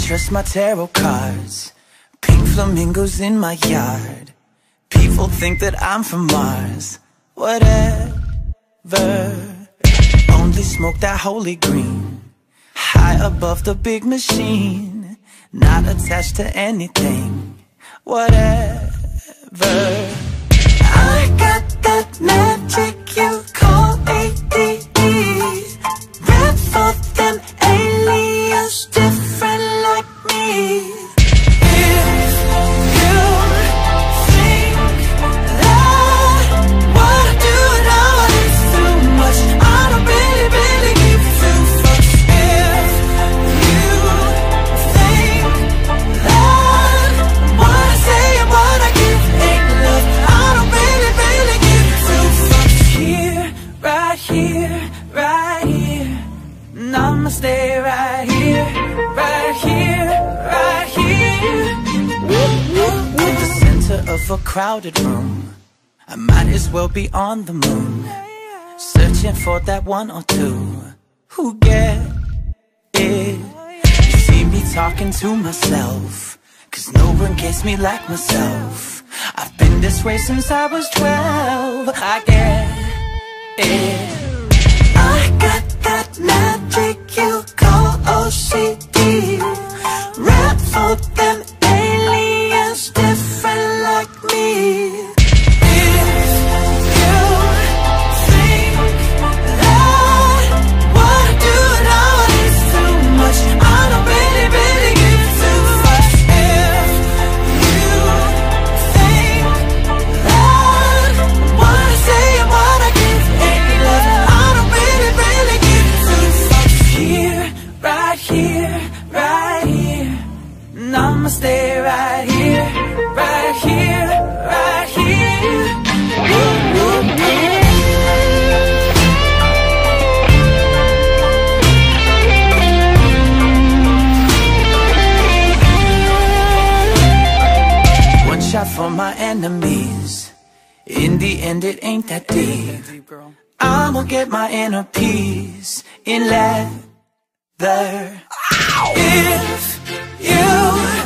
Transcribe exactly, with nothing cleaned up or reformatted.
trust my tarot cards. Pink flamingos in my yard. People think that I'm from Mars. Whatever. Only smoke that holy green. High above the big machine. Not attached to anything. Whatever. I got that magic you call A D D. Rap for them aliens, different like me. If you think that what I do now is too much, I don't really, really give two fucks. If you think that what I say and what I give ain't love, I don't really, really give two fucks. Here, right here, right here. Namaste, right here, right here, right here. At the center of a crowded room, I might as well be on the moon, searching for that one or two who get it. You see me talking to myself, cause no one gets me like myself. I've been this way since I was twelve. I get it. I got that magic you call O C D. Rap for them aliens, different like me. If you think that what I do now is too much, I don't really, really give two fucks. If you think that what I say and what I give ain't love, I don't really, really give two fucks. Here, right here, right here. Namaste, right here, right here, right here. Woo, woo, woo. One shot for my enemies. In the end, it ain't that deep. I'ma get my inner peace in leather. If you